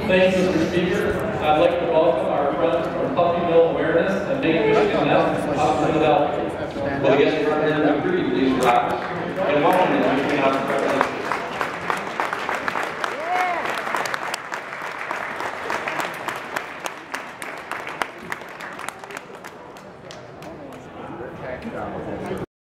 Thank you, Mr. Speaker. I'd like to welcome our friends from Puffyville Awareness and Make Michigan Nest up to Philadelphia. Will the guest representative McCready please rise? And welcome to the Michigan House of Representatives.